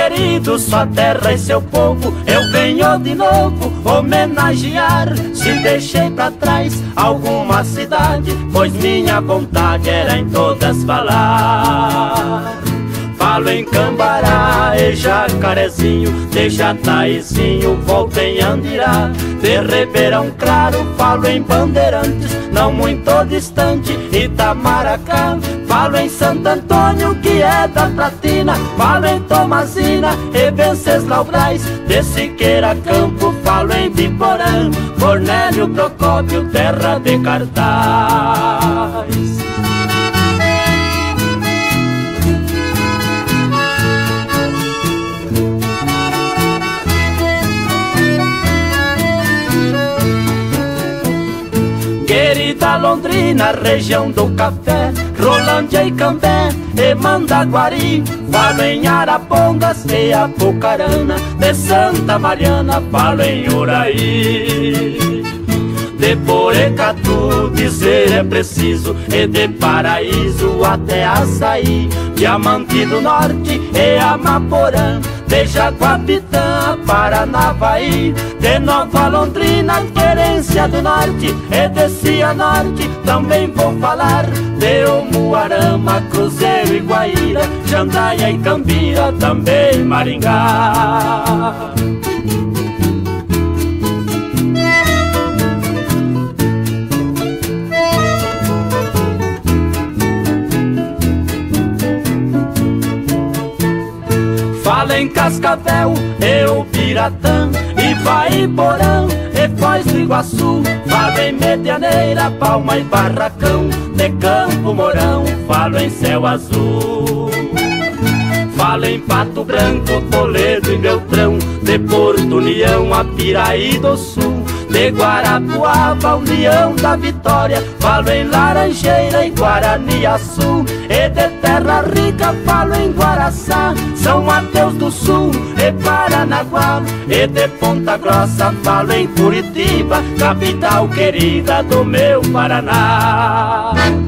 querido, sua terra e seu povo eu venho de novo homenagear. Se deixei pra trás alguma cidade, pois minha vontade era em todas falar. Falo em Cambará e Jacarezinho, de Jataizinho, volto em Andirá, de Ribeirão Claro, falo em Bandeirantes, não muito distante, Itamaracá. Falo em Santo Antônio, que é da Platina, falo em Tomazina e Venceslau Braz, de Siqueira Campo, falo em Biporã, Cornélio Procópio, terra de cartaz. Querida Londrina, região do café, Rolândia e Cambé e Mandaguari. Falo em Arapongas e Apucarana, de Santa Mariana falo em Uraí. De Porecatu dizer é preciso, e de Paraíso até Açaí, Diamante do Norte e Amaporã, de Jaguapitã a Paranavaí, de Nova Londrina, Querência do Norte e de Cianorte também vou falar, de Umuarama, Cruzeiro e Guaíra, Jandaia e Cambira, também Maringá. Falo em Cascavel e Ubiratã, Ivaiporã e Foz do Iguaçu. Falo em Medianeira, Palma e Barracão, de Campo Mourão falo em Céu Azul. Falo em Pato Branco, Toledo e Beltrão, de Porto União a Piraí do Sul, de Guarapuava, União da Vitória, falo em Laranjeira e Guaraniaçu, e de Terra Rica falo em Guaraçá, São Mateus do Sul e Paranaguá, e de Ponta Grossa falo em Curitiba, capital querida do meu Paraná.